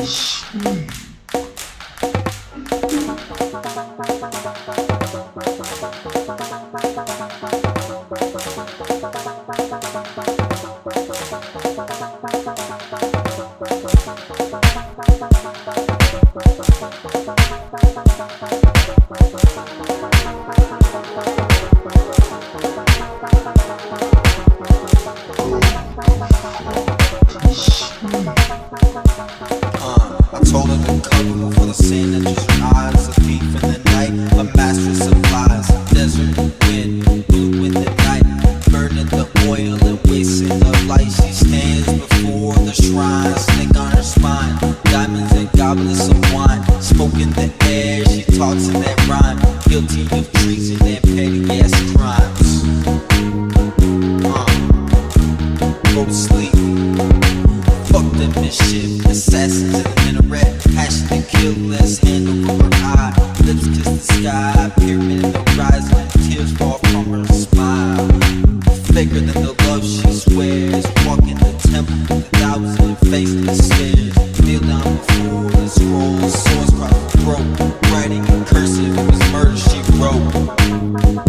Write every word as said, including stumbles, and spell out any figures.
I told her to cover for the sin that just her eyes. A thief in the night, a master supplies. Desert wind, blue in the night, burning the oil and wasting the light. She stands before the shrine, snake on her spine, diamonds and goblets of wine. Smoke in the air, she talks in that rhyme. Guilty of treason and petty ass crimes. Uh, go to sleep. Fuck the mischief, assassins in the minaret, passion to kill, let's hand over her eye. Lips kiss the sky, pyramid in the horizon, tears fall from her smile. Faker than the love she swears, walking the temple with a thousand faceless stairs. Kneel down before the scroll, swords across the throat, writing in cursive, it was murder she wrote.